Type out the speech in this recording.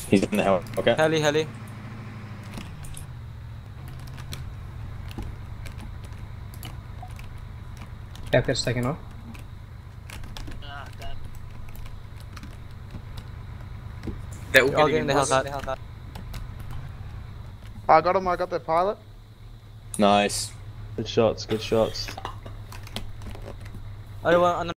He's in the hell. Okay. Heli. Cap gets taken off. Ah, damn. They're all All getting in getting the boss. Hellcat. I got him, I got their pilot. Nice. Good shots, good shots. Other one on the